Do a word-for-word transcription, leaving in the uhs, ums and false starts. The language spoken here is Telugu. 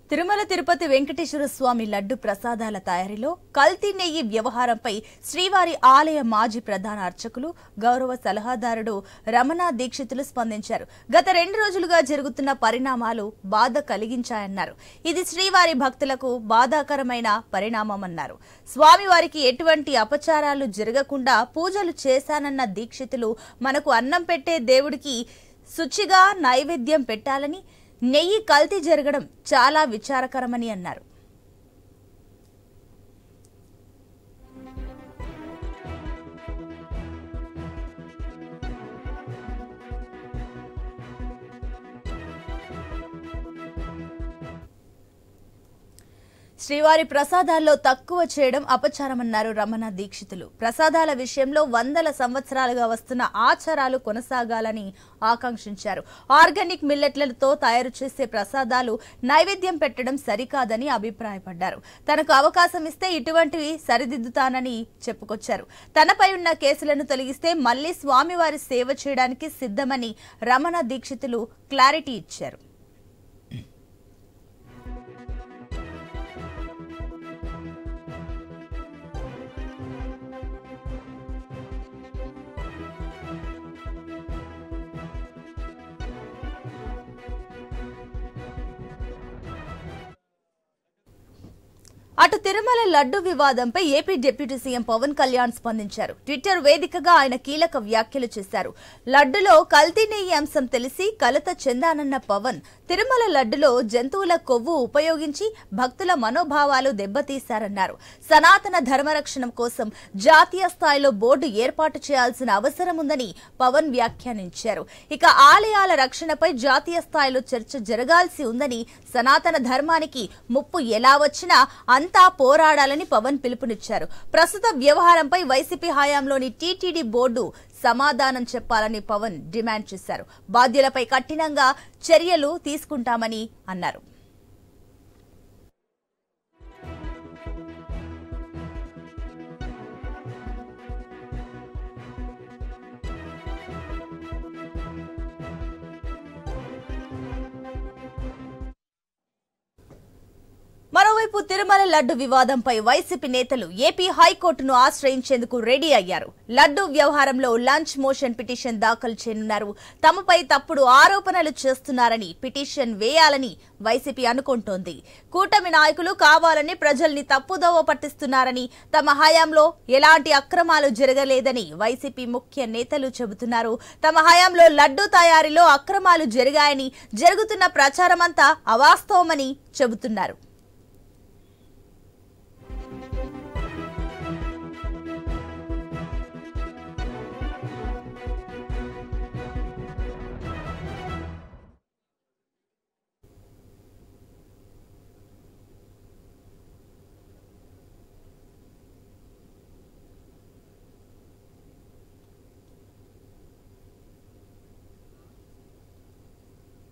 తిరుమల తిరుపతి వెంకటేశ్వర స్వామి లడ్డు ప్రసాదాల తయారీలో కల్తీ నెయ్యి వ్యవహారంపై శ్రీవారి ఆలయ మాజీ ప్రధాన అర్చకులు గౌరవ సలహాదారుడు రమణ దీక్షితులు స్పందించారు. గత రెండు రోజులుగా జరుగుతున్న పరిణామాలు బాధ కలిగించాయన్నారు. ఇది శ్రీవారి భక్తులకు బాధాకరమైన పరిణామమన్నారు. స్వామివారికి ఎటువంటి అపచారాలు జరగకుండా పూజలు చేశానన్న దీక్షితులు మనకు అన్నం పెట్టే దేవుడికి శుచిగా నైవేద్యం పెట్టాలని, నెయ్యి కల్తీ జరగడం చాలా విచారకరమని అన్నారు. శ్రీవారి ప్రసాదాల్లో తక్కువ చేయడం అపచారమన్నారు రమణ దీక్షితులు. ప్రసాదాల విషయంలో వందల సంవత్సరాలుగా వస్తున్న ఆచారాలు కొనసాగాలని ఆకాంక్షించారు. ఆర్గానిక్ మిల్లెట్లతో తయారు చేసే ప్రసాదాలు నైవేద్యం పెట్టడం సరికాదని అభిప్రాయపడ్డారు. తనకు అవకాశం ఇస్తే ఇటువంటివి సరిదిద్దుతానని చెప్పుకొచ్చారు. తనపై ఉన్న కేసులను తొలగిస్తే మళ్లీ స్వామివారి సేవ చేయడానికి సిద్ధమని రమణ దీక్షితులు క్లారిటీ ఇచ్చారు. అటు తిరుమల లడ్డు వివాదంపై AP deputy CM Pawan Kalyan స్పందించారు. ట్విట్టర్ వేదికగా ఆయన కీలక వ్యాఖ్యలు చేశారు. లడ్డులో కల్తీ నెయ్యి అంశం తెలిసి కలత చెందానన్న పవన్, తిరుమల లడ్డులో జంతువుల కొవ్వు ఉపయోగించి భక్తుల మనోభావాలు దెబ్బతీశారన్నారు. సనాతన ధర్మరక్షణ కోసం జాతీయ స్థాయిలో బోర్డు ఏర్పాటు చేయాల్సిన అవసరం ఉందని పవన్ వ్యాఖ్యానించారు. ఇక ఆలయాల రక్షణపై జాతీయ స్థాయిలో చర్చ జరగాల్సి ఉందని, సనాతన ధర్మానికి ముప్పు ఎలా వచ్చినా అంతా పోరాడాలని పవన్ పిలుపునిచ్చారు. ప్రస్తుత వ్యవహారంపై వైసీపీ హయాంలోని టీటీడీ బోర్డు సమాధానం చెప్పాలని పవన్ డిమాండ్ చేశారు. బాధ్యులపై కఠినంగా చర్యలు తీసుకుంటామని అన్నారు. మరోవైపు తిరుమల లడ్డు వివాదంపై వైసీపీ నేతలు ఏపీ హైకోర్టును ఆశ్రయించేందుకు రెడీ అయ్యారు. లడ్డు వ్యవహారంలో లంచ్ మోషన్ పిటిషన్ దాఖలు చేయనున్నారు. తమపై తప్పుడు ఆరోపణలు చేస్తున్నారని పిటిషన్ వేయాలని వైసీపీ అనుకుంటోంది. కూటమి నాయకులు కావాలని ప్రజల్ని తప్పుదోవ పట్టిస్తున్నారని, తమ హయాంలో ఎలాంటి అక్రమాలు జరగలేదని వైసీపీ ముఖ్య నేతలు చెబుతున్నారు. తమ హయాంలో లడ్డు తయారీలో అక్రమాలు జరిగాయని, జరుగుతున్న ప్రచారమంతా అవాస్తవమని చెబుతున్నారు.